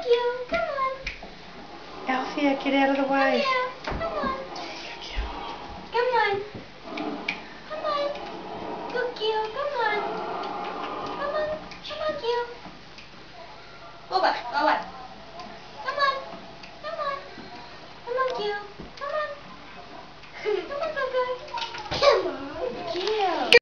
you. Come on. Alfia, get out of the way.